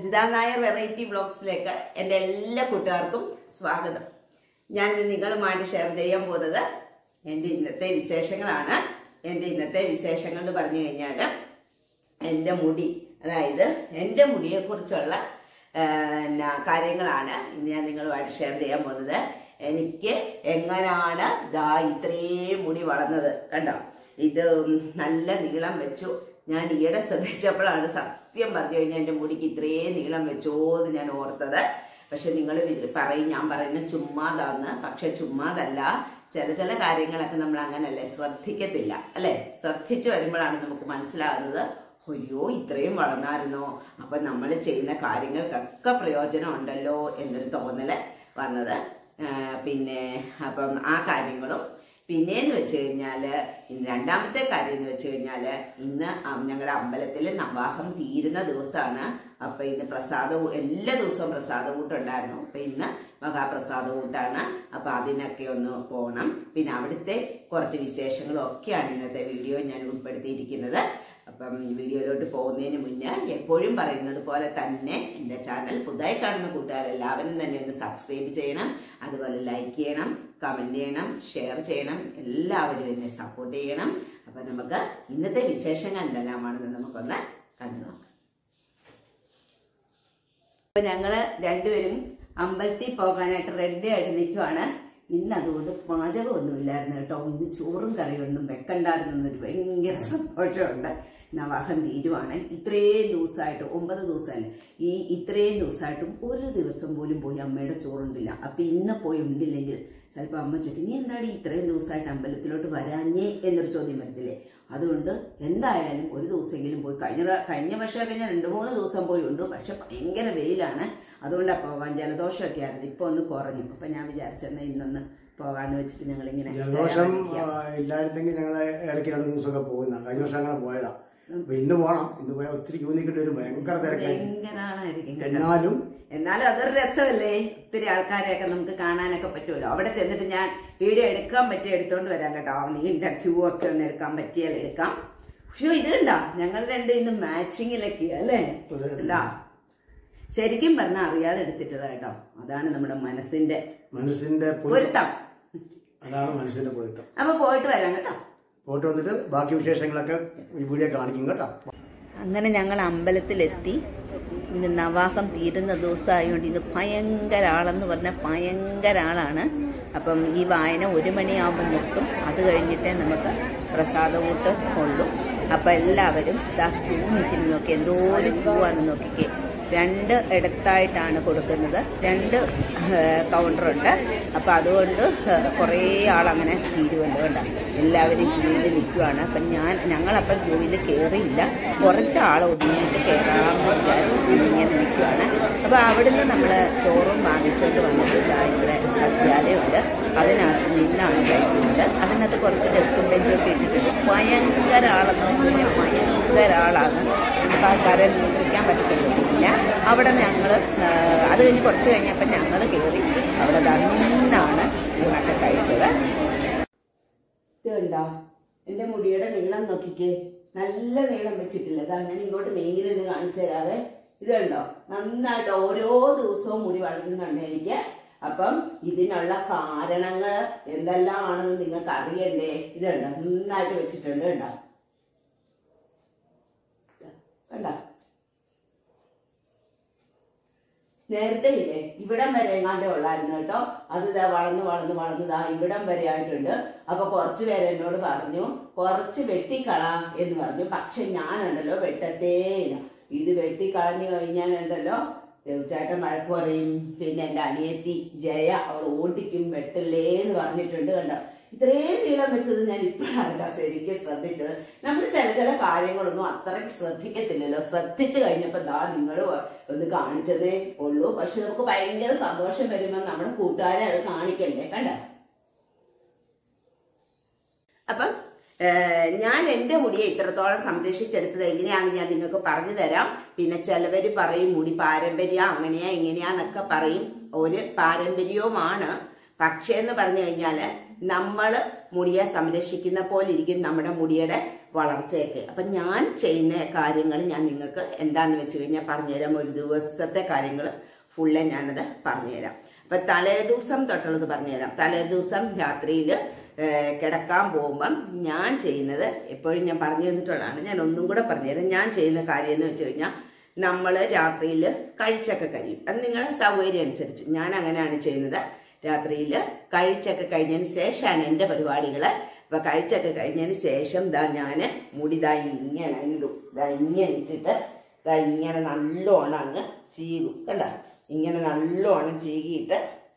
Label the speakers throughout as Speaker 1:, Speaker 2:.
Speaker 1: Ajitha Nair variety വ്ലോഗ്സിലേക്ക് എൻ്റെ എല്ലാ കൂട്ടുകാർക്കും സ്വാഗതം. ഞാൻ നിങ്ങളുമായിട്ട് ഷെയർ ചെയ്യാൻ പോകുന്നത് എൻ്റെ ഇന്നത്തെ വിശേഷങ്ങളാണ്. എൻ്റെ ഇന്നത്തെ വിശേഷങ്ങൾ എന്ന് പറഞ്ഞു കഴിഞ്ഞാൽ എൻ്റെ മുടി, അതായത് എൻ്റെ മുടിയെക്കുറിച്ചുള്ള കാര്യങ്ങളാണ് ഇന്ന് ഞാൻ നിങ്ങളുമായിട്ട് ഷെയർ ചെയ്യാൻ പോകുന്നത്. എനിക്ക് എങ്ങനെയാണ് ഇത്രയും മുടി വളർന്നത് കണ്ടോ. ഇത് നല്ല നീളം വെച്ചു. ഞാൻ ഈയിടെ ശ്രദ്ധിച്ചപ്പോഴാണ് സത്യം പറഞ്ഞു കഴിഞ്ഞാൽ എൻ്റെ മുടിക്ക് ഇത്രയും നീളം വെച്ചോ എന്ന് ഞാൻ ഓർത്തത്. പക്ഷെ നിങ്ങൾ പറയും ഞാൻ പറയുന്നത് ചുമ്മാതാന്ന്. പക്ഷെ ചുമ്മാതല്ല, ചില കാര്യങ്ങളൊക്കെ നമ്മൾ അങ്ങനല്ലേ ശ്രദ്ധിക്കത്തില്ല അല്ലെ. ശ്രദ്ധിച്ചു വരുമ്പോഴാണ് നമുക്ക് മനസ്സിലാകുന്നത്, അയ്യോ ഇത്രയും വളർന്നായിരുന്നോ, അപ്പൊ നമ്മൾ ചെയ്യുന്ന കാര്യങ്ങൾക്കൊക്കെ പ്രയോജനം ഉണ്ടല്ലോ എന്നൊരു തോന്നല് വന്നത്. പിന്നെ അപ്പം ആ കാര്യങ്ങളും പിന്നെയെന്ന് വെച്ച് കഴിഞ്ഞാൽ രണ്ടാമത്തെ കാര്യം എന്ന് വെച്ച് കഴിഞ്ഞാൽ ഇന്ന് ഞങ്ങളുടെ അമ്പലത്തിൽ നവാഹം തീരുന്ന ദിവസമാണ്. അപ്പം ഇന്ന് എല്ലാ ദിവസവും പ്രസാദകൂട്ടുണ്ടായിരുന്നു. അപ്പം ഇന്ന് മഹാപ്രസാദകൂട്ടാണ്. അപ്പം അതിനൊക്കെ ഒന്ന് പോകണം. പിന്നെ അവിടുത്തെ കുറച്ച് വിശേഷങ്ങളും ഒക്കെയാണ് ഇന്നത്തെ വീഡിയോ ഞാൻ ഉൾപ്പെടുത്തിയിരിക്കുന്നത്. അപ്പം വീഡിയോയിലോട്ട് പോകുന്നതിന് മുന്നേ എപ്പോഴും പറയുന്നത് പോലെ തന്നെ എൻ്റെ ചാനൽ പുതുതായി കാണുന്ന കൂട്ടുകാരെല്ലാവരും തന്നെ ഒന്ന് സബ്സ്ക്രൈബ് ചെയ്യണം. അതുപോലെ ലൈക്ക് ചെയ്യണം, കമൻറ്റ് ചെയ്യണം, ഷെയർ ചെയ്യണം. എല്ലാവരും എന്നെ സപ്പോർട്ട് ചെയ്യണം. അപ്പം നമുക്ക് ഇന്നത്തെ വിശേഷങ്ങൾ എന്തെല്ലാമാണെന്ന് നമുക്കൊന്ന് കണ്ടു നോക്കാം. അപ്പം ഞങ്ങൾ രണ്ടുപേരും അമ്പലത്തിൽ പോകാനായിട്ട് റെഡി ആയിട്ട് നിൽക്കുവാണ്. ഇന്ന് അതുകൊണ്ട് പാചകമൊന്നുമില്ലായിരുന്നു കേട്ടോ. ഇന്ന് ചോറും കറിയൊന്നും വെക്കണ്ടായിരുന്നൊരു ഭയങ്കര സന്തോഷമുണ്ട്. നവാഹം തീരുവാണ്. ഇത്രയും ദിവസമായിട്ട് 9 ദിവസമല്ലേ, ഇത്രയും ദിവസമായിട്ടും ഒരു ദിവസം പോലും പോയി അമ്മയുടെ ചോറുണ്ടില്ല. അപ്പം ഇന്ന് പോയി ഉണ്ടില്ലെങ്കിൽ ചിലപ്പോൾ അമ്മ ചോദിക്കും, നീ എന്താടി ഇത്രയും ദിവസമായിട്ട് അമ്പലത്തിലോട്ട് വരാഞ്ഞേ എന്നൊരു ചോദ്യം വരത്തില്ലേ. അതുകൊണ്ട് എന്തായാലും ഒരു ദിവസമെങ്കിലും പോയി. കഴിഞ്ഞ വർഷമൊക്കെ ഞാൻ 2-3 ദിവസം പോയി ഉണ്ട്. പക്ഷെ ഭയങ്കര വെയിലാണ്, അതുകൊണ്ടാണ് പോകാൻ. ജലദോഷമൊക്കെ ആയിരുന്നു, ഇപ്പൊ ഒന്ന് കുറഞ്ഞു. അപ്പൊ ഞാൻ വിചാരിച്ചെന്നാൽ ഇന്നൊന്ന് പോകാന്ന് വെച്ചിട്ട് ഞങ്ങൾ ഇങ്ങനെ. ജലദോഷം
Speaker 2: ഇല്ലായിരുന്നെങ്കിൽ ഞങ്ങൾ ഇടയ്ക്ക് 2 ദിവസമൊക്കെ പോകുന്ന. കഴിഞ്ഞ വർഷം അങ്ങനെ പോയതാ. അപ്പൊ ഇന്ന് പോകണം. ഇന്ന് പോയാൽ ഒത്തിരി ക്യൂ നിൽക്കേണ്ടി വരും. ഭയങ്കര തിരക്കായിരിക്കും.
Speaker 1: എന്നാലും അതൊരു രസമല്ലേ. ഒത്തിരി ആൾക്കാരെയൊക്കെ നമുക്ക് കാണാനൊക്കെ പറ്റുമല്ലോ. അവിടെ ചെന്നിട്ട് ഞാൻ വീഡിയോ എടുക്കാൻ പറ്റിയ എടുത്തോണ്ട് വരാം കേട്ടോ. നീണ്ട ക്യൂ ഒക്കെ ഒന്ന് എടുക്കാൻ പറ്റിയാൽ എടുക്കാം. പക്ഷേ ഇത് കണ്ടോ, ഞങ്ങൾ രണ്ടും ഇന്ന് മാച്ചിങ്ങിലൊക്കെയാ അല്ലേ. ശരിക്കും പറഞ്ഞാൽ അറിയാതെ എടുത്തിട്ടതാ കേട്ടോ. അതാണ് നമ്മുടെ മനസ്സിന്റെ പൊരുത്തം.
Speaker 2: അതാണ് മനസ്സിന്റെ പൊരുത്തം.
Speaker 1: അപ്പൊ പോയിട്ട് വരാം കേട്ടോ.
Speaker 2: പോയിട്ട് വന്നിട്ട് ബാക്കി വിശേഷങ്ങളൊക്കെ ഈ വീഡിയോ കാണിക്കും കേട്ടോ.
Speaker 1: അങ്ങനെ ഞങ്ങൾ അമ്പലത്തിലെത്തി. ഇന്ന് നവാഹം തീരുന്ന ദിവസമായതുകൊണ്ട് ഇന്ന് ഭയങ്കര ആളെന്ന് പറഞ്ഞാൽ ഭയങ്കര ആളാണ്. അപ്പം ഈ വായന 1 മണിയാകുമ്പോൾ നിർത്തും. അത് കഴിഞ്ഞിട്ടേ നമുക്ക് പ്രസാദകൂട്ട് കൊള്ളും. അപ്പം എല്ലാവരും ക്യൂ നിൽക്കുന്നു. നോക്കി എന്തോരം ക്യൂ ആണെന്ന് നോക്കിക്കേ. 2 ഇടത്തായിട്ടാണ് കൊടുക്കുന്നത്. 2 കൗണ്ടറുണ്ട്. അപ്പം അതുകൊണ്ട് കുറേ ആളങ്ങനെ തീരുമല്ലോ കേട്ടോ. എല്ലാവരും ക്യൂവിൽ നിൽക്കുവാണ്. അപ്പം ഞങ്ങളപ്പം ക്യൂവിൽ കയറിയില്ല. കുറച്ച് ആൾ ഒതുങ്ങിയിട്ട് കയറാമെന്ന് വിചാരിച്ചിട്ട് ഇങ്ങനെ നിൽക്കുവാണ്. അപ്പോൾ അവിടുന്ന് നമ്മൾ ചോറും വാങ്ങിച്ചുകൊണ്ട് വന്നിട്ട് ഇവിടെ സദ്യാലയമുണ്ട്. അതിനകത്ത് നിന്നാണ് കഴിക്കുന്നത്. അതിനകത്ത് കുറച്ച് ഡെസ്കും ബെഞ്ചൊക്കെ ഇട്ടിട്ടുണ്ട്. ഭയങ്കര ആളെന്ന് വെച്ച് കഴിഞ്ഞാൽ ഭയങ്കര ആളാണ്. നമുക്ക് ആൾക്കാരെ നിയന്ത്രിക്കാൻ പറ്റത്തില്ല. പിന്നെ അവിടെ ഞങ്ങൾ അത് കഴിഞ്ഞ് കുറച്ച് കഴിഞ്ഞപ്പോൾ ഞങ്ങൾ കയറി അവിടെ നിന്നാണ് ഊണൊക്കെ കഴിച്ചത്. ഇതുണ്ടോ എൻ്റെ മുടിയുടെ നീളം നോക്കിക്കേ. നല്ല നീളം വെച്ചിട്ടില്ല. അതാണ് ഞാൻ ഇങ്ങോട്ട് നീങ്ങിരുന്ന് കാണിച്ചു തരാവേ. ഇത് കണ്ടോ, നന്നായിട്ട് ഓരോ ദിവസവും മുടി വളരുന്നുണ്ട് എനിക്ക്. അപ്പം ഇതിനുള്ള കാരണങ്ങൾ എന്തെല്ലാം ആണെന്ന് നിങ്ങൾക്ക് അറിയണ്ടേ. ഇത് കണ്ടോ, നന്നായിട്ട് വെച്ചിട്ടുണ്ട് കണ്ടോ. കണ്ടോ, നേരത്തെ ഇല്ലേ ഇവിടം വരെ എങ്ങാണ്ടേ ഉള്ളായിരുന്നു കേട്ടോ. അത് വളർന്ന് ഇവിടം വരെ ആയിട്ടുണ്ട്. അപ്പൊ കുറച്ചു പേര് എന്നോട് പറഞ്ഞു കുറച്ച് വെട്ടിക്കളാ എന്ന് പറഞ്ഞു. പക്ഷെ ഞാനുണ്ടല്ലോ വെട്ടത്തേയില്ല. ഇത് വെട്ടിക്കളഞ്ഞു കഴിഞ്ഞാലുണ്ടല്ലോ തീർച്ചയായിട്ടും വഴക്ക് പറയും. പിന്നെ എൻ്റെ അനിയത്തി ജയ അവൾ ഓടിക്കും, വെട്ടല്ലേ എന്ന് പറഞ്ഞിട്ടുണ്ട് കണ്ടോ. ഇത്രയും നീളം വെച്ചത് ഞാൻ ഇപ്പോഴാണ് ശരിക്കും ശ്രദ്ധിച്ചത്. നമ്മൾ ചില കാര്യങ്ങളൊന്നും അത്രയ്ക്ക് ശ്രദ്ധിക്കത്തില്ലല്ലോ. ശ്രദ്ധിച്ചു കഴിഞ്ഞപ്പോൾ നിങ്ങൾ ഒന്ന് കാണിച്ചതേ ഉള്ളൂ. പക്ഷെ നമുക്ക് ഭയങ്കര സന്തോഷം വരുമ്പോൾ നമ്മുടെ കൂട്ടുകാരെ അത് കാണിക്കണ്ടേ കണ്ടോ. അപ്പം ഞാൻ എൻ്റെ മുടിയെ ഇത്രത്തോളം സംരക്ഷിച്ചെടുത്തത് എങ്ങനെയാണെന്ന് ഞാൻ നിങ്ങൾക്ക് പറഞ്ഞു തരാം. പിന്നെ ചിലവർ പറയും മുടി പാരമ്പര്യ അങ്ങനെയാ ഇങ്ങനെയാന്നൊക്കെ പറയും. ഒരു പാരമ്പര്യവുമാണ്. പക്ഷേ എന്ന് പറഞ്ഞു കഴിഞ്ഞാൽ നമ്മൾ മുടിയെ സംരക്ഷിക്കുന്ന പോലെ ഇരിക്കും നമ്മുടെ മുടിയുടെ വളർച്ചയൊക്കെ. അപ്പം ഞാൻ ചെയ്യുന്ന കാര്യങ്ങൾ ഞാൻ നിങ്ങൾക്ക് എന്താന്ന് വെച്ച് കഴിഞ്ഞാൽ പറഞ്ഞുതരാം. ഒരു ദിവസത്തെ കാര്യങ്ങൾ ഫുള്ള് ഞാനത് പറഞ്ഞുതരാം. അപ്പം തലേദിവസം തൊട്ടുള്ളത് പറഞ്ഞുതരാം. തലേദിവസം രാത്രിയിൽ കിടക്കാൻ പോകുമ്പം ഞാൻ ചെയ്യുന്നത് എപ്പോഴും ഞാൻ പറഞ്ഞു തന്നിട്ടുള്ളതാണ്. ഞാൻ ഒന്നും കൂടെ പറഞ്ഞുതരാം. ഞാൻ ചെയ്യുന്ന കാര്യം എന്ന് വെച്ച് കഴിഞ്ഞാൽ നമ്മൾ രാത്രിയിൽ കഴിച്ചൊക്കെ കഴിയും. അത് നിങ്ങളുടെ സൗകര്യം അനുസരിച്ച് ഞാൻ അങ്ങനെയാണ് ചെയ്യുന്നത്. രാത്രിയിൽ കഴിച്ചൊക്കെ കഴിഞ്ഞതിന് ശേഷമാണ് എൻ്റെ പരിപാടികൾ. അപ്പം കഴിച്ചൊക്കെ കഴിഞ്ഞതിന് ശേഷം ഞാൻ മുടി ഇങ്ങനെ ഇടും. ഇങ്ങനെ ഇട്ടിട്ട് ഇങ്ങനെ നല്ലോണം അങ്ങ് ചീകും. കണ്ട, ഇങ്ങനെ നല്ലോണം ചീകിയിട്ട്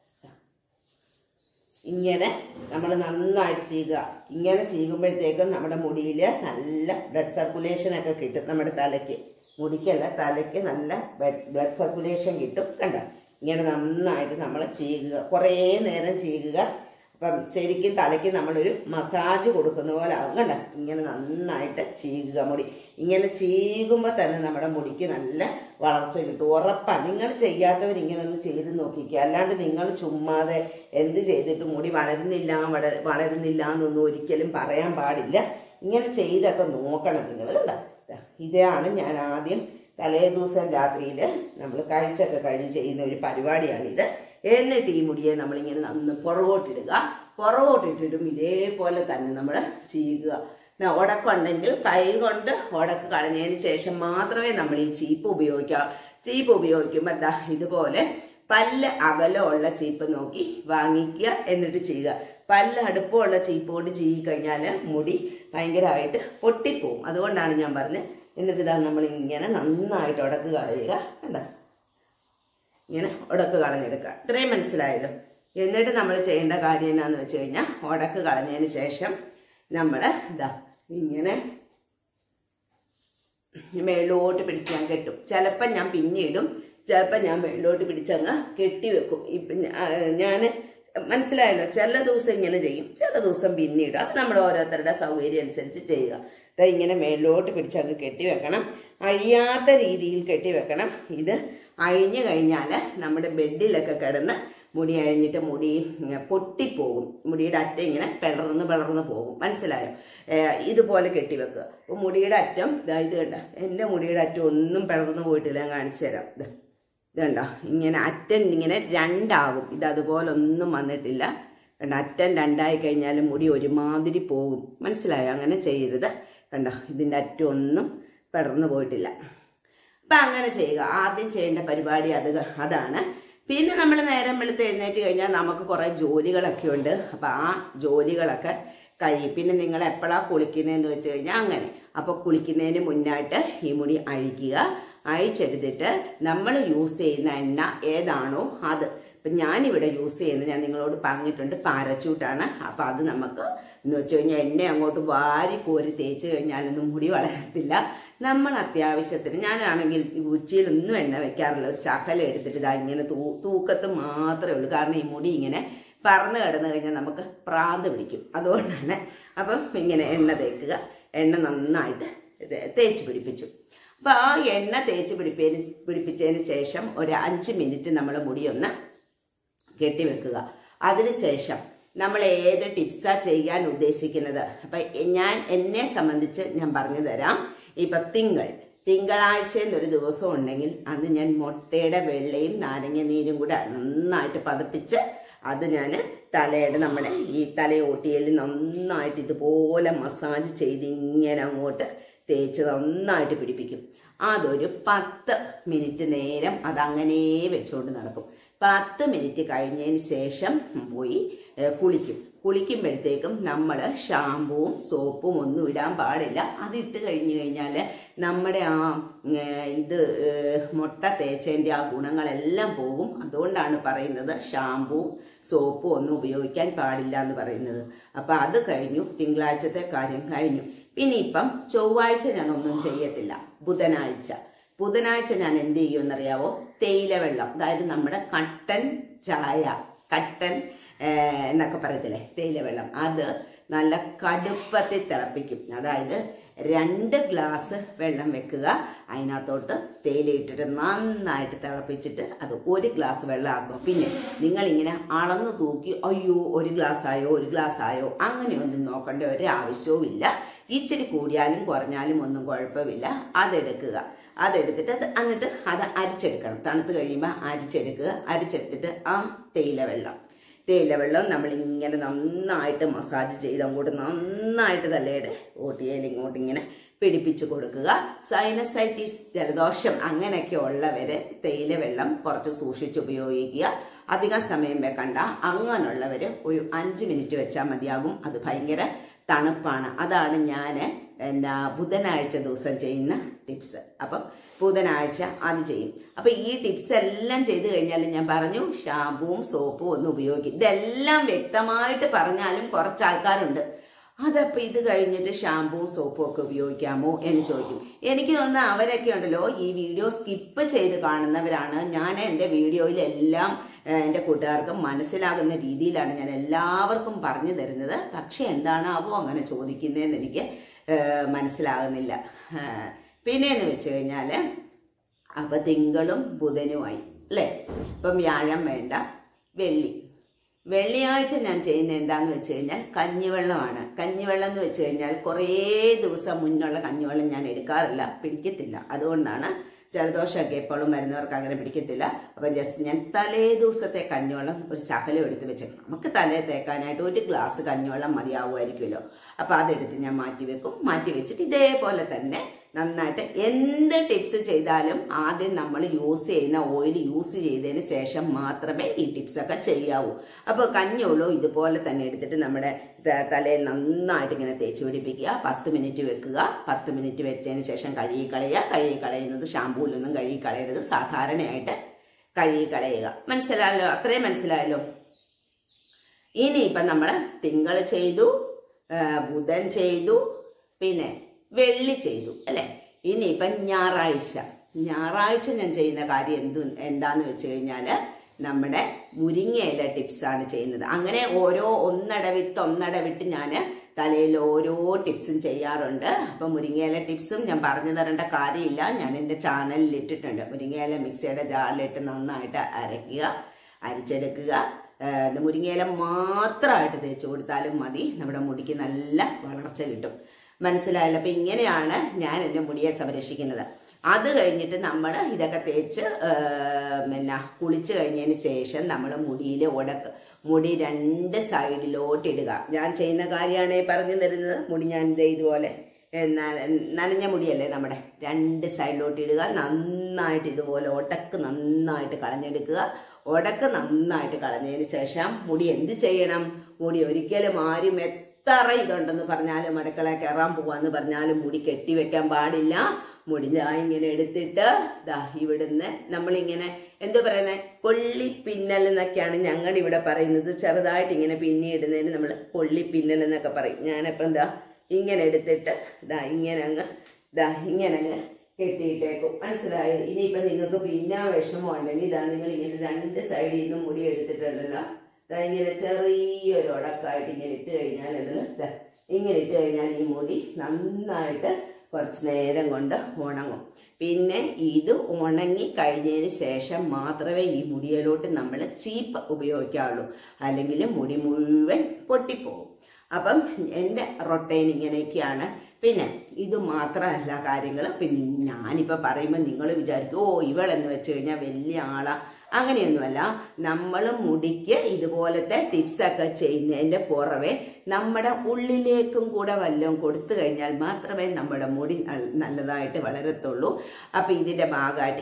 Speaker 1: ഇങ്ങനെ നമ്മൾ നന്നായിട്ട് ചീകുക. ഇങ്ങനെ ചീകുമ്പോഴത്തേക്കും നമ്മുടെ മുടിയിൽ നല്ല ബ്ലഡ് സർക്കുലേഷനൊക്കെ കിട്ടും. നമ്മുടെ തലയ്ക്ക്, മുടിക്കല്ല തലയ്ക്ക് നല്ല ബ്ലഡ് സർക്കുലേഷൻ കിട്ടും. കണ്ട, ഇങ്ങനെ നന്നായിട്ട് നമ്മൾ ചീകുക, കുറേ നേരം ചീകുക. അപ്പം ശരിക്കും തലയ്ക്ക് നമ്മളൊരു മസാജ് കൊടുക്കുന്ന പോലെ ആകും. കണ്ട, ഇങ്ങനെ നന്നായിട്ട് ചീകുക മുടി. ഇങ്ങനെ ചീകുമ്പോൾ തന്നെ നമ്മുടെ മുടിക്ക് നല്ല വളർച്ച കിട്ടും, ഉറപ്പാണ്. നിങ്ങൾ ചെയ്യാത്തവർ ഇങ്ങനെ ഒന്ന് ചെയ്ത് നോക്കിക്കുക. അല്ലാണ്ട് നിങ്ങൾ ചുമ്മാതെ എന്ത് ചെയ്തിട്ട് മുടി വളരുന്നില്ല എന്നൊന്നും ഒരിക്കലും പറയാൻ പാടില്ല. ഇങ്ങനെ ചെയ്തൊക്കെ നോക്കണം നിങ്ങൾ. കണ്ട, ഇതാണ് ഞാൻ ആദ്യം തലേ ദിവസം രാത്രിയിൽ നമ്മൾ കഴിച്ചൊക്കെ കഴിഞ്ഞ് ചെയ്യുന്ന ഒരു പരിപാടിയാണിത്. എന്നിട്ട് ഈ മുടിയെ നമ്മളിങ്ങനെ നന്ന് പുറകോട്ടിടുക. പുറകോട്ടിട്ടിട്ടും ഇതേപോലെ തന്നെ നമ്മൾ ചീകുക. ഉടക്കുണ്ടെങ്കിൽ കൈ കൊണ്ട് ഉടക്ക് കളഞ്ഞതിന് ശേഷം മാത്രമേ നമ്മൾ ഈ ചീപ്പ് ഉപയോഗിക്കാം. ചീപ്പ് ഉപയോഗിക്കുമ്പോൾ എന്താ ഇതുപോലെ പല്ല് അകലമുള്ള ചീപ്പ് നോക്കി വാങ്ങിക്കുക, എന്നിട്ട് ചെയ്യുക. പല്ല് അടുപ്പമുള്ള ചീപ്പ് കൊണ്ട് ചെയ്യി കഴിഞ്ഞാൽ മുടി ഭയങ്കരമായിട്ട് പൊട്ടിപ്പോവും. അതുകൊണ്ടാണ് ഞാൻ പറഞ്ഞത്. എന്നിട്ട് ഇതാ നമ്മൾ ഇങ്ങനെ നന്നായിട്ട് ഉടക്ക് കളയുക. കണ്ട, ഇങ്ങനെ ഉടക്ക് കളഞ്ഞെടുക്കുക. ഇത്രയും മനസ്സിലായല്ലോ. എന്നിട്ട് നമ്മൾ ചെയ്യേണ്ട കാര്യം എന്നാന്ന് വെച്ച് കഴിഞ്ഞാൽ ഉടക്ക് കളഞ്ഞതിന് ശേഷം നമ്മൾ ഇതാ ഇങ്ങനെ മേളിലോട്ട് പിടിച്ച് ഞാൻ കെട്ടും. ചിലപ്പോൾ ഞാൻ പിന്നിടും, ചിലപ്പോൾ ഞാൻ മേളിലോട്ട് പിടിച്ചങ്ങ് കെട്ടിവെക്കും. ഞാൻ മനസ്സിലായല്ലോ. ചില ദിവസം ഇങ്ങനെ ചെയ്യും, ചില ദിവസം പിന്നിടും. അത് നമ്മുടെ ഓരോരുത്തരുടെ സൗകര്യം അനുസരിച്ച് ചെയ്യുക. ഇങ്ങനെ മേളിലോട്ട് പിടിച്ചങ്ങ് കെട്ടിവെക്കണം. അഴിയാത്ത രീതിയിൽ കെട്ടിവെക്കണം. ഇത് അഴിഞ്ഞു കഴിഞ്ഞാൽ നമ്മുടെ ബെഡിലൊക്കെ കിടന്ന് മുടി അഴിഞ്ഞിട്ട് മുടി പൊട്ടിപ്പോകും. മുടിയുടെ അറ്റം ഇങ്ങനെ പിളർന്ന് പോകും. മനസ്സിലായോ? ഇതുപോലെ കെട്ടിവെക്കുക. അപ്പോൾ മുടിയുടെ അറ്റം ഇത് കണ്ട, എൻ്റെ മുടിയുടെ അറ്റം ഒന്നും പിളർന്നു പോയിട്ടില്ല. ഞാൻ കാണിച്ചു തരാം. ഇത് കണ്ടോ, ഇങ്ങനെ അറ്റം ഇങ്ങനെ രണ്ടാകും. ഇത് അതുപോലെ ഒന്നും വന്നിട്ടില്ല. കണ്ട, അറ്റം രണ്ടായി കഴിഞ്ഞാൽ മുടി ഒരുമാതിരി പോകും. മനസ്സിലായോ? അങ്ങനെ ചെയ്യരുത്. കണ്ടോ, ഇതിൻ്റെ അറ്റം ഒന്നും പിളർന്നു പോയിട്ടില്ല. അപ്പം അങ്ങനെ ചെയ്യുക. ആദ്യം ചെയ്യേണ്ട പരിപാടി അതാണ്. പിന്നെ നമ്മൾ നേരം വെളുത്ത് എഴുന്നേറ്റ് കഴിഞ്ഞാൽ നമുക്ക് കുറേ ജോലികളൊക്കെ ഉണ്ട്. അപ്പം ആ ജോലികളൊക്കെ കഴിയും. പിന്നെ നിങ്ങൾ എപ്പോഴാണ് കുളിക്കുന്നതെന്ന് വെച്ച് കഴിഞ്ഞാൽ അങ്ങനെ. അപ്പോൾ കുളിക്കുന്നതിന് മുന്നായിട്ട് ഈ മുടി അഴിക്കുക. അഴിച്ചെടുത്തിട്ട് നമ്മൾ യൂസ് ചെയ്യുന്ന എണ്ണ ഏതാണോ അത്. ഇപ്പം ഞാനിവിടെ യൂസ് ചെയ്യുന്നത് ഞാൻ നിങ്ങളോട് പറഞ്ഞിട്ടുണ്ട്, പാരച്യൂട്ടാണ്. അപ്പം അത് നമുക്ക് എന്ന് വെച്ച് കഴിഞ്ഞാൽ എണ്ണ അങ്ങോട്ട് വാരി കോരി തേച്ച് കഴിഞ്ഞാലൊന്നും മുടി വളരത്തില്ല. നമ്മൾ അത്യാവശ്യത്തിന്, ഞാനാണെങ്കിൽ ഉച്ചയിലൊന്നും എണ്ണ വെക്കാറില്ല. ഒരു ശകലം എടുത്തിട്ട് ഇതാ ഇങ്ങനെ തൂക്കത്ത് മാത്രമേ ഉള്ളൂ. കാരണം ഈ മുടി ഇങ്ങനെ പറന്ന് കിടന്നു കഴിഞ്ഞാൽ നമുക്ക് പ്രാന്ത് പിടിക്കും. അതുകൊണ്ടാണ്. അപ്പം ഇങ്ങനെ എണ്ണ തേക്കുക. എണ്ണ നന്നായിട്ട് തേച്ച് പിടിപ്പിച്ചു. അപ്പോൾ ആ എണ്ണ തേച്ച് പിടിപ്പിച്ചതിന് ശേഷം ഒരു 5 മിനിറ്റ് നമ്മൾ മുടിയൊന്ന് കെട്ടിവെക്കുക. അതിനുശേഷം നമ്മൾ ഏത് ടിപ്സാണ് ചെയ്യാൻ ഉദ്ദേശിക്കുന്നത്. അപ്പം എന്നെ സംബന്ധിച്ച് ഞാൻ പറഞ്ഞു തരാം. ഇപ്പം തിങ്കളാഴ്ച എന്നൊരു ദിവസം ഉണ്ടെങ്കിൽ അന്ന് ഞാൻ മുട്ടയുടെ വെള്ളയും നാരങ്ങ നീരും കൂടെ നന്നായിട്ട് പതപ്പിച്ച് അത് ഞാൻ നമ്മുടെ ഈ തലയോട്ടിയിൽ നന്നായിട്ട് ഇതുപോലെ മസാജ് ചെയ്ത് ഇങ്ങനെ അങ്ങോട്ട് തേച്ച് നന്നായിട്ട് പിടിപ്പിക്കും. അതൊരു 10 മിനിറ്റ് നേരം അതങ്ങനെ വെച്ചുകൊണ്ട് നടക്കും. 10 മിനിറ്റ് കഴിഞ്ഞതിന് ശേഷം പോയി കുളിക്കുമ്പോഴത്തേക്കും നമ്മൾ ഷാമ്പുവും സോപ്പും ഒന്നും ഇടാൻ പാടില്ല. അതിട്ട് കഴിഞ്ഞു കഴിഞ്ഞാൽ നമ്മുടെ ആ മുട്ട തേച്ചതിൻ്റെ ആ ഗുണങ്ങളെല്ലാം പോകും. അതുകൊണ്ടാണ് പറയുന്നത് ഷാമ്പുവും സോപ്പും ഒന്നും ഉപയോഗിക്കാൻ പാടില്ല എന്ന് പറയുന്നത്. അപ്പം അത് കഴിഞ്ഞു, തിങ്കളാഴ്ചത്തെ കാര്യം കഴിഞ്ഞു. പിന്നെ ഇപ്പം ചൊവ്വാഴ്ച ഞാനൊന്നും ചെയ്യത്തില്ല. ബുധനാഴ്ച ഞാൻ എന്ത് ചെയ്യുമെന്നറിയാവോ? തേയില വെള്ളം, അതായത് നമ്മുടെ കട്ടൻ ചായ, കട്ടൻ എന്നൊക്കെ പറയത്തില്ലേ, തേയില വെള്ളം, അത് നല്ല കടുപ്പത്തിൽ തിളപ്പിക്കും. അതായത് 2 ഗ്ലാസ് വെള്ളം വെക്കുക. അതിനകത്തോട്ട് തേയില ഇട്ടിട്ട് നന്നായിട്ട് തിളപ്പിച്ചിട്ട് അത് 1 ഗ്ലാസ് വെള്ളം ആക്കും. പിന്നെ നിങ്ങളിങ്ങനെ അളന്ന് തൂക്കി അയ്യോ 1 ഗ്ലാസ് ആയോ അങ്ങനെയൊന്നും നോക്കേണ്ട ഒരു ആവശ്യവും ഇല്ല. ഇച്ചിരി കൂടിയാലും കുറഞ്ഞാലും ഒന്നും കുഴപ്പമില്ല. അതെടുക്കുക. അതെടുത്തിട്ട് എന്നിട്ട് അത് അരിച്ചെടുക്കണം. തണുത്ത് കഴിയുമ്പോൾ അരിച്ചെടുത്തിട്ട് ആ തേയില വെള്ളം നമ്മളിങ്ങനെ നന്നായിട്ട് മസാജ് ചെയ്ത് അങ്ങോട്ട് നന്നായിട്ട് തലയുടെ ഓട്ടിയേൽ ഇങ്ങോട്ട് ഇങ്ങനെ പിടിപ്പിച്ച് കൊടുക്കുക. സൈനസൈറ്റിസ്, ജലദോഷം അങ്ങനെയൊക്കെ ഉള്ളവര് തേയില വെള്ളം കുറച്ച് സൂക്ഷിച്ച് ഉപയോഗിക്കുക. അധികം സമയം വെക്കണ്ട. അങ്ങനെയുള്ളവര് ഒരു 5 മിനിറ്റ് വെച്ചാൽ മതിയാകും. അത് ഭയങ്കര തണുപ്പാണ്. അതാണ് ഞാൻ ബുധനാഴ്ച ദിവസം ചെയ്യുന്ന ടിപ്സ്. അപ്പം ബുധനാഴ്ച അത് ചെയ്യും. അപ്പൊ ഈ ടിപ്സ് എല്ലാം ചെയ്ത് കഴിഞ്ഞാൽ ഞാൻ പറഞ്ഞു ഷാമ്പുവും സോപ്പും ഒന്നും ഉപയോഗിക്കും. ഇതെല്ലാം വ്യക്തമായിട്ട് പറഞ്ഞാലും കുറച്ച് ആൾക്കാരുണ്ട് അതപ്പോൾ ഇത് കഴിഞ്ഞിട്ട് ഷാമ്പുവും സോപ്പും ഒക്കെ ഉപയോഗിക്കാമോ എന്ന് ചോദിക്കും. എനിക്ക് തോന്നുന്നു അവരൊക്കെ ഉണ്ടല്ലോ ഈ വീഡിയോ സ്കിപ്പ് ചെയ്ത് കാണുന്നവരാണ്. ഞാൻ എൻ്റെ വീഡിയോയിലെല്ലാം എൻ്റെ കൂട്ടുകാർക്ക് മനസ്സിലാകുന്ന രീതിയിലാണ് ഞാൻ എല്ലാവർക്കും പറഞ്ഞു തരുന്നത്. പക്ഷെ എന്താണാവോ അങ്ങനെ ചോദിക്കുന്നതെന്ന് എനിക്ക് മനസ്സിലാകുന്നില്ല. പിന്നെയെന്ന് വെച്ച് കഴിഞ്ഞാൽ അപ്പം തിങ്കളും ബുധനുമായി അല്ലേ. ഇപ്പം വ്യാഴം വേണ്ട, വെള്ളിയാഴ്ച ഞാൻ ചെയ്യുന്നത് എന്താന്ന് വെച്ച് കഴിഞ്ഞാൽ കഞ്ഞിവെള്ളമാണ്. കഞ്ഞിവെള്ളം എന്ന് വെച്ച് കഴിഞ്ഞാൽ കുറേ ദിവസം മുന്നുള്ള കഞ്ഞിവെള്ളം ഞാൻ എടുക്കാറില്ല, പിടിക്കത്തില്ല. അതുകൊണ്ടാണ് ജലദോഷമൊക്കെ എപ്പോഴും വരുന്നവർക്ക് അങ്ങനെ പിടിക്കത്തില്ല. അപ്പം ജസ്റ്റ് ഞാൻ തലേ ദിവസത്തെ കഞ്ഞിവെള്ളം ഒരു ശകലം എടുത്ത് വെച്ചേക്കണം. നമുക്ക് തലേ തേക്കാനായിട്ട് 1 ഗ്ലാസ് കഞ്ഞിവെള്ളം മതിയാവുമായിരിക്കുമല്ലോ. അപ്പം അതെടുത്ത് ഞാൻ മാറ്റി വെക്കും. മാറ്റി വെച്ചിട്ട് ഇതേപോലെ തന്നെ നന്നായിട്ട് എന്ത് ടിപ്സ് ചെയ്താലും ആദ്യം നമ്മൾ യൂസ് ചെയ്യുന്ന ഓയിൽ യൂസ് ചെയ്തതിന് ശേഷം മാത്രമേ ഈ ടിപ്സൊക്കെ ചെയ്യാവൂ. അപ്പോൾ കഞ്ഞിവെള്ളം ഇതുപോലെ തന്നെ എടുത്തിട്ട് നമ്മുടെ തലയിൽ നന്നായിട്ട് ഇങ്ങനെ തേച്ച് പിടിപ്പിക്കുക. 10 മിനിറ്റ് വെക്കുക. 10 മിനിറ്റ് വെച്ചതിന് ശേഷം കഴുകി കളയുന്നത് ഷാമ്പൂലൊന്നും കഴുകി കളയരുത്, സാധാരണയായിട്ട് കഴുകി കളയുക. മനസ്സിലായല്ലോ? അത്രയും മനസ്സിലായല്ലോ. ഇനിയിപ്പം നമ്മൾ തിങ്കൾ ചെയ്തു, ബുധൻ ചെയ്തു, പിന്നെ വെള്ളി ചെയ്തു അല്ലേ. ഇനിയിപ്പം ഞായറാഴ്ച ഞാൻ ചെയ്യുന്ന കാര്യം എന്താന്ന് വെച്ച് കഴിഞ്ഞാൽ നമ്മുടെ മുരിങ്ങയില ടിപ്സാണ് ചെയ്യുന്നത്. അങ്ങനെ ഒന്നടവിട്ട് ഞാൻ തലയിൽ ഓരോ ടിപ്സും ചെയ്യാറുണ്ട്. അപ്പം മുരിങ്ങയില ടിപ്സും ഞാൻ പറഞ്ഞു തരേണ്ട കാര്യമില്ല, ഞാൻ എൻ്റെ ചാനലിൽ ഇട്ടിട്ടുണ്ട്. മുരിങ്ങയില മിക്സിയുടെ ജാറിലിട്ട് നന്നായിട്ട് അരിച്ചെടുക്കുക. മുരിങ്ങയില മാത്രമായിട്ട് തേച്ച് കൊടുത്താലും മതി, നമ്മുടെ മുടിക്ക് നല്ല വളർച്ച കിട്ടും. മനസ്സിലായല്ലോ? അപ്പം ഇങ്ങനെയാണ് ഞാൻ എൻ്റെ മുടിയെ സംരക്ഷിക്കുന്നത്. അത് കഴിഞ്ഞിട്ട് നമ്മൾ ഇതൊക്കെ തേച്ച് കുളിച്ച് കഴിഞ്ഞതിന് ശേഷം നമ്മൾ മുടി 2 സൈഡിലോട്ട് ഇടുക. ഞാൻ ചെയ്യുന്ന കാര്യമാണ് പറഞ്ഞു തരുന്നത്. മുടി ഞാൻ ഇതുപോലെ നനഞ്ഞ മുടിയല്ലേ നമ്മുടെ, 2 സൈഡിലോട്ട് ഇടുക. നന്നായിട്ട് ഇതുപോലെ ഒടക്ക് നന്നായിട്ട് കളഞ്ഞെടുക്കുക. ഒടക്ക് നന്നായിട്ട് കളഞ്ഞതിന് ശേഷം മുടി എന്ത് ചെയ്യണം? മുടി ഒരിക്കലും ആരും എത്ര ഇതുണ്ടെന്ന് പറഞ്ഞാലും അടുക്കള കയറാൻ പോവാന്ന് പറഞ്ഞാലും മുടി കെട്ടിവെക്കാൻ പാടില്ല. മുടി ഇങ്ങനെ എടുത്തിട്ട് ഇവിടുന്ന് നമ്മളിങ്ങനെ എന്താ പറയുന്നത്, കൊള്ളിപ്പിന്നൽ എന്നൊക്കെയാണ് ഞങ്ങളുടെ ഇവിടെ പറയുന്നത്. ചെറുതായിട്ട് ഇങ്ങനെ പിന്നിടുന്നതിന് നമ്മൾ കൊള്ളിപ്പിന്നൽ എന്നൊക്കെ പറയും. ഞാനിപ്പം ഇങ്ങനെ എടുത്തിട്ട് ഇങ്ങനെ അങ്ങ് കെട്ടിയിട്ടേക്കും. മനസ്സിലായോ? ഇനിയിപ്പം നിങ്ങൾക്ക് പിന്നെ വിഷമം ഉണ്ടെങ്കിൽ നിങ്ങൾ ഇങ്ങനെ 2 സൈഡിൽ നിന്നും മുടി എടുത്തിട്ടുണ്ടല്ലോ, ഇങ്ങനെ ചെറിയൊരു ഉടക്കായിട്ട് ഇങ്ങനെ ഇട്ട് കഴിഞ്ഞാലുണ്ടല്ലോ, ഇങ്ങനെ ഇട്ട് കഴിഞ്ഞാൽ ഈ മുടി നന്നായിട്ട് കുറച്ച് നേരം കൊണ്ട് ഉണങ്ങും. പിന്നെ ഇത് ഉണങ്ങി കഴിഞ്ഞതിന് ശേഷം മാത്രമേ ഈ മുടിയിലോട്ട് നമ്മൾ ചീപ്പ് ഉപയോഗിക്കാവുള്ളൂ, അല്ലെങ്കിൽ മുടി മുഴുവൻ പൊട്ടിപ്പോകും. അപ്പം എൻ്റെ റൊട്ടൈൻ ഇങ്ങനെയൊക്കെയാണ്. പിന്നെ ഇത് മാത്രമല്ല കാര്യങ്ങൾ. പിന്നെ ഞാനിപ്പോൾ പറയുമ്പോൾ നിങ്ങൾ വിചാരിക്കും ഇവളെന്ന് വെച്ച് കഴിഞ്ഞാൽ വലിയ ആളാ. അങ്ങനെയൊന്നുമല്ല. നമ്മൾ മുടിക്ക് ഇതുപോലത്തെ ടിപ്സൊക്കെ ചെയ്യുന്നതിൻ്റെ പുറമെ നമ്മുടെ ഉള്ളിലേക്കും കൂടെ വല്ലതും കൊടുത്തു കഴിഞ്ഞാൽ മാത്രമേ നമ്മുടെ മുടി നല്ലതായിട്ട് വളരത്തുള്ളൂ. അപ്പം ഇതിൻ്റെ ഭാഗമായിട്ട്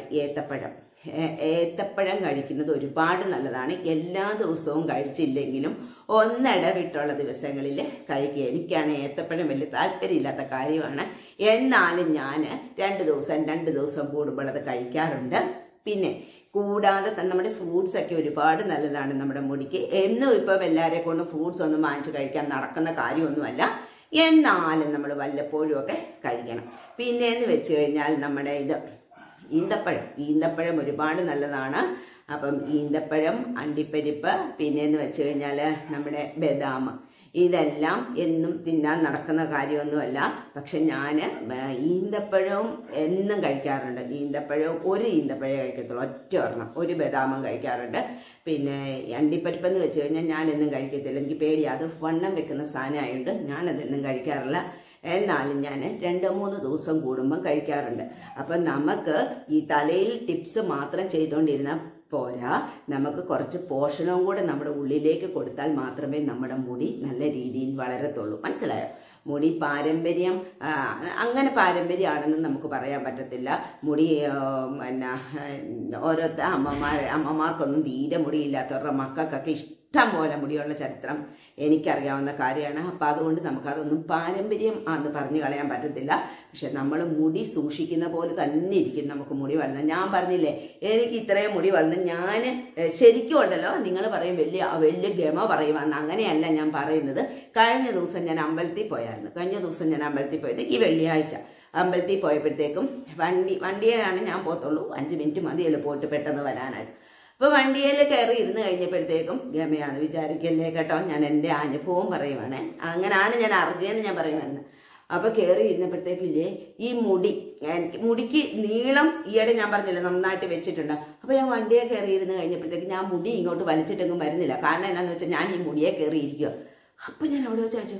Speaker 1: ഏത്തപ്പഴം കഴിക്കുന്നത് ഒരുപാട് നല്ലതാണ്. എല്ലാ ദിവസവും കഴിച്ചില്ലെങ്കിലും ഒന്നിടവിട്ടുള്ള ദിവസങ്ങളിൽ കഴിക്കുക. എനിക്കാണ് ഏത്തപ്പഴം വലിയ താല്പര്യമില്ലാത്ത കാര്യമാണ്. എന്നാലും ഞാൻ 2 ദിവസം കൂടുമ്പോൾ അത് കഴിക്കാറുണ്ട്. പിന്നെ കൂടാതെ തന്നെ നമ്മുടെ ഫ്രൂട്ട്സ് ഒക്കെ ഒരുപാട് നല്ലതാണ് നമ്മുടെ മുടിക്ക്. എന്നും ഇപ്പം എല്ലാവരെ കൊണ്ടും ഫ്രൂട്ട്സ് ഒന്നും വാങ്ങിച്ച് കഴിക്കാൻ നടക്കുന്ന കാര്യമൊന്നുമല്ല. എന്നാലും നമ്മൾ വല്ലപ്പോഴും ഒക്കെ കഴിക്കണം. പിന്നെയെന്ന് വെച്ച് കഴിഞ്ഞാൽ നമ്മുടെ ഈന്തപ്പഴം ഒരുപാട് നല്ലതാണ്. അപ്പം ഈന്തപ്പഴം, അണ്ടിപ്പരിപ്പ്, പിന്നെയെന്ന് വെച്ച് കഴിഞ്ഞാൽ നമ്മുടെ ബദാം, ഇതെല്ലാം എന്നും തിന്നാൻ നടക്കുന്ന കാര്യമൊന്നുമല്ല. പക്ഷെ ഞാൻ ഈന്തപ്പഴവും എന്നും കഴിക്കാറുണ്ട്. ഈന്തപ്പഴവും ഒരു ഈന്തപ്പഴം കഴിക്കത്തുള്ളൂ, ഒറ്റ ഒരെണ്ണം. ഒരു ബദാമും കഴിക്കാറുണ്ട്. പിന്നെ അണ്ടിപ്പരിപ്പെന്ന് വെച്ച് കഴിഞ്ഞാൽ ഞാനെന്നും കഴിക്കത്തില്ല, എനിക്ക് പേടിയാണ്. അത് വണ്ണം വെക്കുന്ന സാധനമായതുകൊണ്ട് ഞാനതെന്നും കഴിക്കാറില്ല. എന്നാലും ഞാൻ 2-3 ദിവസം കൂടുമ്പം കഴിക്കാറുണ്ട്. അപ്പം നമുക്ക് ഈ തലയിൽ ടിപ്സ് മാത്രം ചെയ്തുകൊണ്ടിരുന്നാൽ പോരാ, നമുക്ക് കുറച്ച് പോഷണവും കൂടെ നമ്മുടെ ഉള്ളിലേക്ക് കൊടുത്താൽ മാത്രമേ നമ്മുടെ മുടി നല്ല രീതിയിൽ വളരത്തുള്ളൂ. മനസ്സിലായോ? മുടി പാരമ്പര്യം അങ്ങനെ പാരമ്പര്യമാണെന്ന് നമുക്ക് പറയാൻ പറ്റത്തില്ല. മുടി പിന്നെ ഓരോരുത്തർ അമ്മമാർക്കൊന്നും തീരെ മുടിയില്ലാത്തവരുടെ മക്കൾക്കൊക്കെ ഇഷ്ടം പോലെ മുടിയുള്ള ചരിത്രം എനിക്കറിയാവുന്ന കാര്യമാണ്. അപ്പം അതുകൊണ്ട് നമുക്കതൊന്നും പാരമ്പര്യം ആണെന്ന് പറഞ്ഞു കളയാൻ പറ്റത്തില്ല. പക്ഷെ നമ്മൾ മുടി സൂക്ഷിക്കുന്ന പോലെ തന്നെ ഇരിക്കും നമുക്ക് മുടി വളർന്നത്. ഞാൻ പറഞ്ഞില്ലേ എനിക്ക് ഇത്രയും മുടി വളർന്ന്, ഞാൻ ശരിക്കും ഉണ്ടല്ലോ, നിങ്ങൾ പറയും വലിയ ഗമ പറയുവാന്ന്. അങ്ങനെയല്ല ഞാൻ പറയുന്നത്. കഴിഞ്ഞ ദിവസം ഞാൻ അമ്പലത്തിൽ പോയത് ഈ വെള്ളിയാഴ്ച അമ്പലത്തിൽ പോയപ്പോഴത്തേക്കും വണ്ടിയിലാണ് ഞാൻ പോകത്തുള്ളൂ. 5 മിനിറ്റ് മതിയല്ലോ പോയിട്ട് പെട്ടെന്ന് വരാനായിട്ട്. അപ്പോൾ വണ്ടിയിൽ കയറി ഇരുന്ന് കഴിഞ്ഞപ്പോഴത്തേക്കും ഗമയാന്ന് വിചാരിക്കല്ലേ കേട്ടോ, ഞാൻ എൻ്റെ അനുഭവം പറയുവാണേ. അങ്ങനെയാണ് ഞാൻ അറിഞ്ഞതെന്ന് ഞാൻ പറയുവാണ്. അപ്പോൾ കയറി ഇരുന്നപ്പോഴത്തേക്കില്ലേ ഈ മുടിക്ക് നീളം ഈയിടെ ഞാൻ പറഞ്ഞില്ല നന്നായിട്ട് വെച്ചിട്ടുണ്ട്. അപ്പോൾ ഞാൻ വണ്ടിയെ കയറി ഇരുന്ന് കഴിഞ്ഞപ്പോഴത്തേക്ക് ഞാൻ മുടി ഇങ്ങോട്ട് വലിച്ചിട്ടെങ്കിലും വരുന്നില്ല. കാരണം എന്നാന്ന് വെച്ചാൽ ഞാൻ ഈ മുടിയെ കയറി ഇരിക്കുക. അപ്പം ഞാൻ അവിടെ ചോദിച്ചു,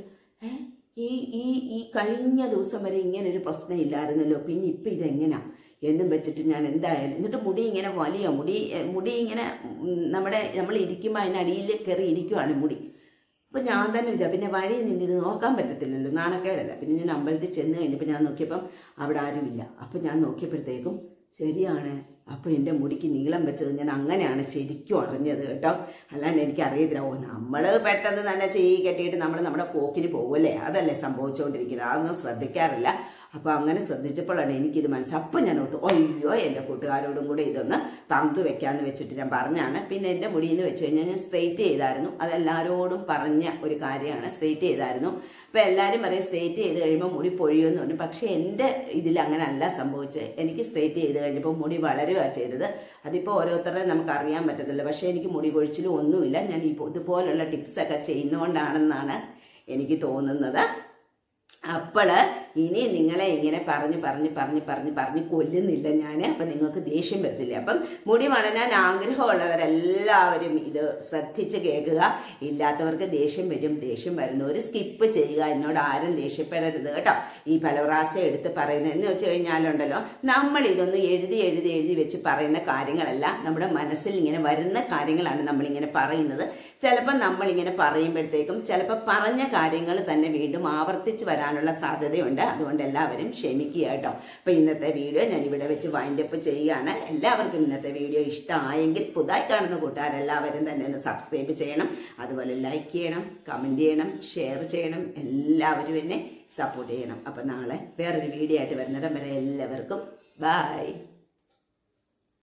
Speaker 1: ഈ കഴിഞ്ഞ ദിവസം വരെ ഇങ്ങനൊരു പ്രശ്നം ഇല്ലായിരുന്നല്ലോ, പിന്നെ ഇപ്പം ഇതെങ്ങനെയാ എന്നും വെച്ചിട്ട് ഞാൻ എന്തായാലും, എന്നിട്ട് മുടി ഇങ്ങനെ വലിയ മുടി ഇങ്ങനെ നമ്മൾ ഇരിക്കുമ്പോൾ അതിനടിയിൽ കയറി ഇരിക്കുവാണ് മുടി. അപ്പം ഞാൻ തന്നെ വിചാരിച്ചു പിന്നെ വഴി നിന്നിത് നോക്കാൻ പറ്റത്തില്ലല്ലോ, നാണക്കേടല്ല. പിന്നെ ഞാൻ അമ്പലത്തിൽ ചെന്ന് കഴിഞ്ഞപ്പോൾ ഞാൻ നോക്കിയപ്പം അവിടെ ആരുമില്ല. അപ്പം ഞാൻ നോക്കിയപ്പോഴത്തേക്കും ശരിയാണ്, അപ്പോൾ എൻ്റെ മുടിക്ക് നീളം വെച്ചത് ഞാൻ അങ്ങനെയാണ് ശരിക്കും അറിഞ്ഞത് കേട്ടോ. അല്ലാണ്ട് എനിക്കറിയത്തില്ല. നമ്മൾ പെട്ടെന്ന് തന്നെ കെട്ടിയിട്ട് നമ്മൾ നമ്മുടെ പോക്കിന് പോകുമല്ലേ, അതല്ലേ സംഭവിച്ചുകൊണ്ടിരിക്കുന്നത്. അതൊന്നും ശ്രദ്ധിക്കാറില്ല. അപ്പോൾ അങ്ങനെ ശ്രദ്ധിച്ചപ്പോഴാണ് എനിക്കിത് മനസ്സിലായി. അപ്പം ഞാൻ ഓർത്തു അയ്യോ എൻ്റെ കൂട്ടുകാരോടും കൂടെ ഇതൊന്ന് പങ്കുവെക്കാമെന്ന് വെച്ചിട്ട് ഞാൻ പറഞ്ഞാണ്. പിന്നെ എൻ്റെ മുടിയെന്ന് വെച്ച് കഴിഞ്ഞാൽ ഞാൻ സ്ട്രെയിറ്റ് ചെയ്തായിരുന്നു. അതെല്ലാവരോടും പറഞ്ഞ ഒരു കാര്യമാണ്, സ്ട്രെയിറ്റ് ചെയ്തായിരുന്നു. അപ്പോൾ എല്ലാവരും പറയും സ്ട്രെയിറ്റ് ചെയ്ത് കഴിയുമ്പോൾ മുടി പൊഴിയുമെന്ന് പറഞ്ഞു. പക്ഷേ എൻ്റെ ഇതിൽ അങ്ങനെ അല്ല സംഭവിച്ചത്. എനിക്ക് സ്ട്രെയിറ്റ് ചെയ്ത് കഴിഞ്ഞപ്പോൾ മുടി വളരുകയാണ് ചെയ്തത്. അതിപ്പോൾ ഓരോരുത്തരുടെ നമുക്ക് അറിയാൻ പറ്റത്തില്ല. പക്ഷേ എനിക്ക് മുടി കൊഴിച്ചിലും ഒന്നുമില്ല. ഞാൻ ഇതുപോലുള്ള ടിപ്സൊക്കെ ചെയ്യുന്നതുകൊണ്ടാണെന്നാണ് എനിക്ക് തോന്നുന്നത്. അപ്പോൾ ഇനി നിങ്ങളെ ഇങ്ങനെ പറഞ്ഞ് കൊല്ലുന്നില്ല ഞാൻ. അപ്പം നിങ്ങൾക്ക് ദേഷ്യം വരത്തില്ല. അപ്പം മുടി വളരാൻ ആഗ്രഹമുള്ളവരെല്ലാവരും ഇത് ശ്രദ്ധിച്ച് കേൾക്കുക. ഇല്ലാത്തവർക്ക് ദേഷ്യം വരുന്നവർ സ്കിപ്പ് ചെയ്യുക. എന്നോട് ആരും ദേഷ്യപ്പെടരുത് കേട്ടോ. ഈ ഫലവറാസ എടുത്ത് പറയുന്നത് എന്ന് വെച്ച് കഴിഞ്ഞാലുണ്ടല്ലോ, നമ്മൾ ഇതൊന്ന് എഴുതി വെച്ച് പറയുന്ന കാര്യങ്ങളല്ല, നമ്മുടെ മനസ്സിൽ ഇങ്ങനെ വരുന്ന കാര്യങ്ങളാണ് നമ്മളിങ്ങനെ പറയുന്നത്. ചിലപ്പോൾ നമ്മളിങ്ങനെ പറയുമ്പോഴത്തേക്കും ചിലപ്പോൾ പറഞ്ഞ കാര്യങ്ങൾ തന്നെ വീണ്ടും ആവർത്തിച്ച് വരാനുള്ള സാധ്യതയുണ്ട്. അതുകൊണ്ട് എല്ലാവരും ക്ഷമിക്കുക കേട്ടോ. അപ്പോൾ ഇന്നത്തെ വീഡിയോ ഞാൻ ഇവിടെ വെച്ച് വൈൻഡപ്പ് ചെയ്യുകയാണ്. എല്ലാവർക്കും ഇന്നത്തെ വീഡിയോ ഇഷ്ടമായെങ്കിൽ പുതുതായി കാണുന്ന കൂട്ടുകാരെല്ലാവരും തന്നെ ഒന്ന് സബ്സ്ക്രൈബ് ചെയ്യണം. അതുപോലെ ലൈക്ക് ചെയ്യണം, കമൻറ്റ് ചെയ്യണം, ഷെയർ ചെയ്യണം. എല്ലാവരും എന്നെ സപ്പോർട്ട് ചെയ്യണം. അപ്പോൾ നാളെ വേറൊരു വീഡിയോ ആയിട്ട് വരുന്നിടം വരെ എല്ലാവർക്കും ബൈ.